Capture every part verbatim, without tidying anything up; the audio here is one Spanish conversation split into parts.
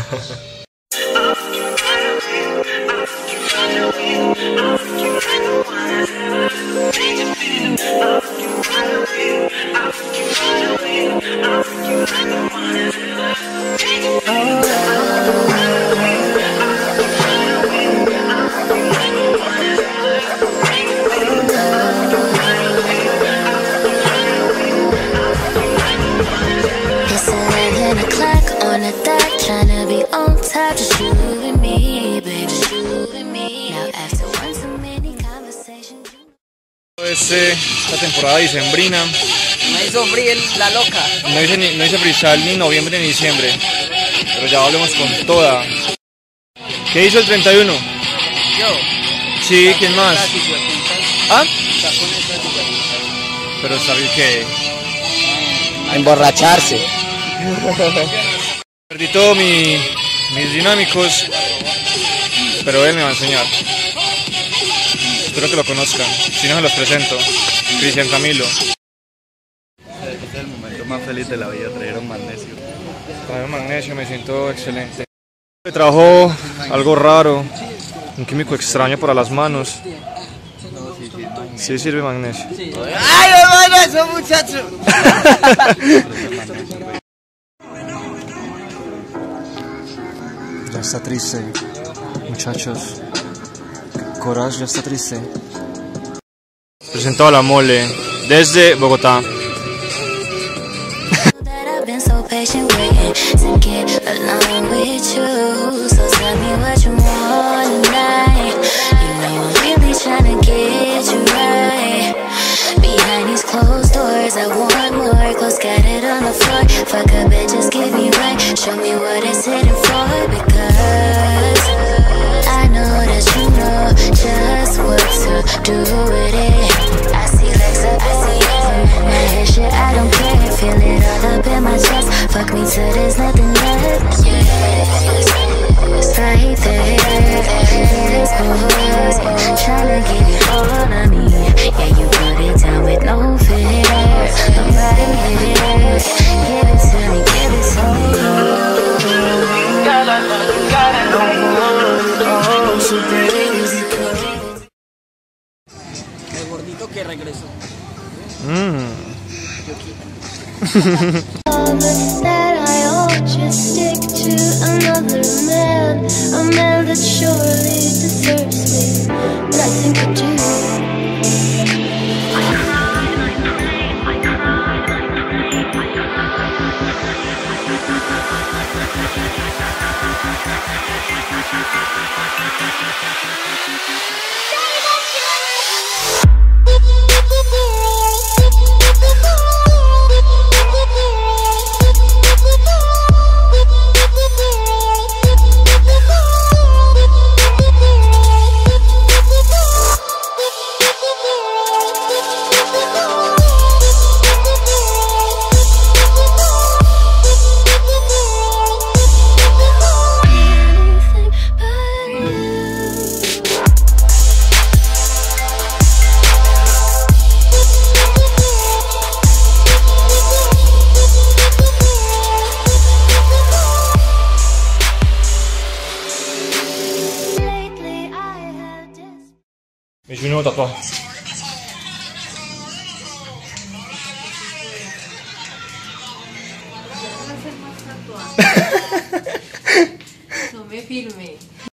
Este, esta temporada dicembrina. No hizo free la loca. No hice, ni, no hice freestyle ni noviembre ni diciembre. Pero ya volvemos con toda. ¿Qué hizo el treinta y uno? Yo. Sí, ¿quién más? ¿Ah? Pero está bien que... Emborracharse. Perdí todos mi, mis dinámicos. Pero él me va a enseñar. Espero que lo conozcan. Si no, se los presento. Cristian Camilo. Este es el momento más feliz de la vida, trajeron magnesio. Trajeron magnesio, me siento excelente. Me trajo algo raro, un químico extraño para las manos. Sí sirve magnesio. ¡Ay, hermano, eso muchacho! Ya está triste, muchachos. Coraz ya está triste. Presento a La Mole desde Bogotá. Just what to do with it. I see legs up, I see it. My hair shit, I don't care. Feel it all up in my chest. Fuck me till there's nothing left. Yes, right there. There's boys tryna get it all on me. Yeah, you put it down with no fear. I'm right here. Give it to me, give it to me. Girl, I know you got it. Oh, so pretty. Que regresó. Mm. That I ought just stick to another man, a man that surely deserves me, but I think I do. I cried, I prayed, I cried, I prayed, Me hice un nuevo tatuaje. No me filme.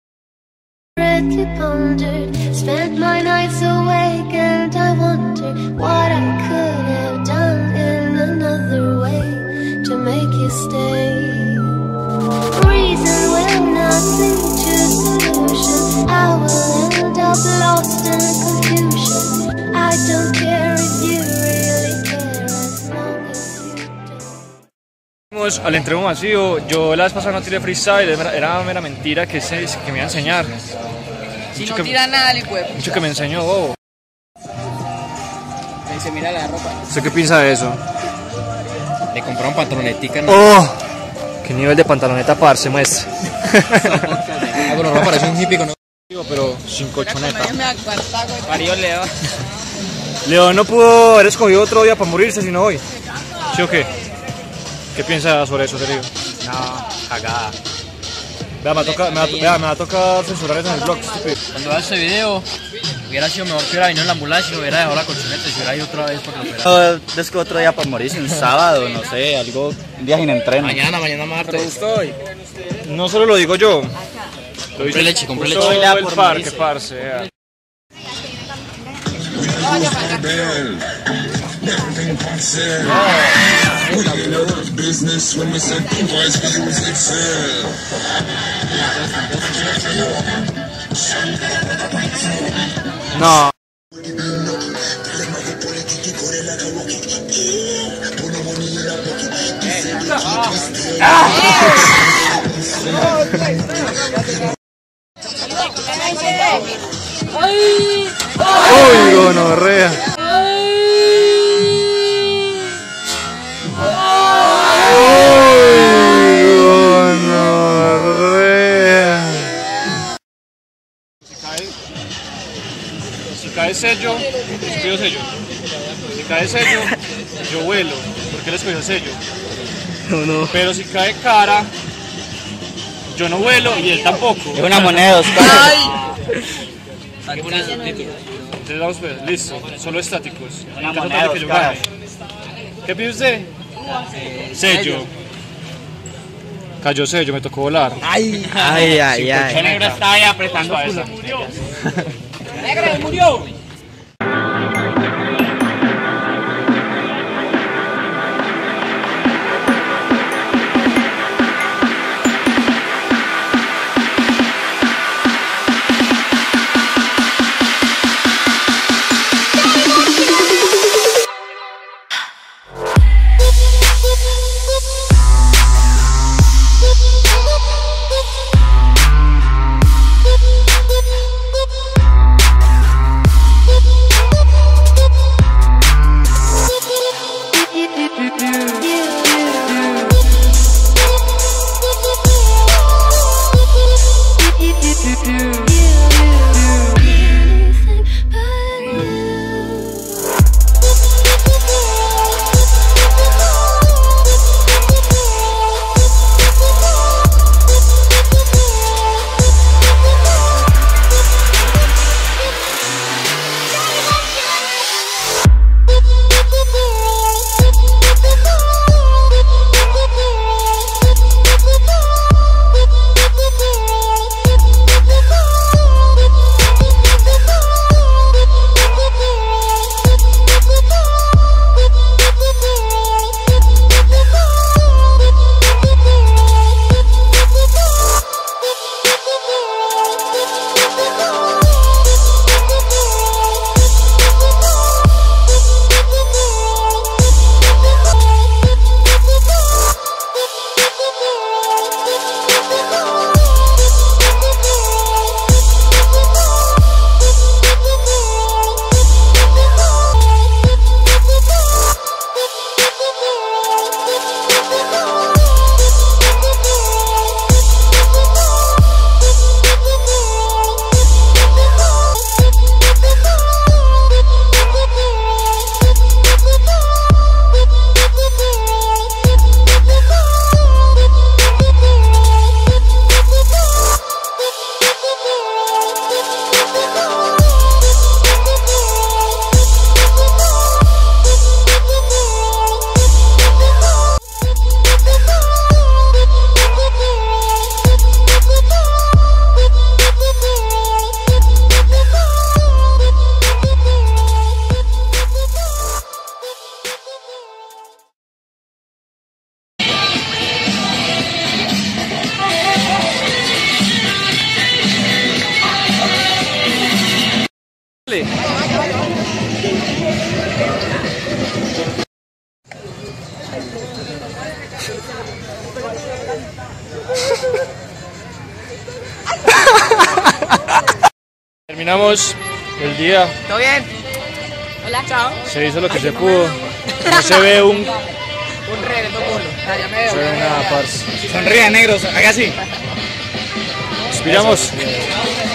Pondered, spent my nights awake and I wondered what I could have done in another way to make you stay. Reason will not lead to solution. I will end up lost in confusion. I don't care if you really care as long as you do. Vamos al entreno masivo. Yo la vez pasada no tiré freestyle, era mera mentira que, se, que me iba a enseñar. Si Mucho no que, tira nada, el huevo. mucho que me enseñó, bobo. Ahí se mira la ropa. ¿Usted qué piensa de eso? Le compraron pantalonetica, ¿no? ¡Oh! ¿Qué nivel de pantaloneta, parce, muestra? Ah, bueno, no parece un hippie, ¿no? Pero sin colchoneta. Mario Leo. Leo no pudo haber escogido otro día para morirse, sino hoy. ¿Sí o qué? ¿Qué piensa sobre eso, Sergio? No, cagada. Vea, me, toca, me, va, vea, me va a tocar censurar eso en el blog, estúpido. Cuando vea este video, hubiera sido mejor que hubiera venido en la ambulancia y hubiera dejado la colchoneta y se hubiera ido otra vez por la operación. No, es que otro día para morirse, un sábado, no sé, algo, un día sin entreno. Mañana, mañana martes. No solo lo digo yo. Lo Compré leche, compré leche. todo Baila el por parque, morirse. parce. vea. No. Uy, gonorrea. Uy, gonorrea. Si cae, si cae sello, escogió sello. Si cae sello, yo vuelo, porque él escogió sello. No, no. Pero si cae cara, yo no vuelo y él tampoco. Es una moneda, Oscar. Entonces vamos pues, listo, solo estáticos. Una En caso moneda, tal de que yo Oscar. gane. ¿Qué pide usted? Sello. Cayó sello, me tocó volar. Ay, ay, ay, ay. El negro estaba ahí apretando Esa. culo. ¡Negro, murió! Terminamos el día. ¿Todo bien? Hola, chao. Se hizo lo que se pudo. No se ve un. Un reverendo culo. Ah, ya me veo. No se ve nada, parce. Sonríe, negros, haga así. Expiramos.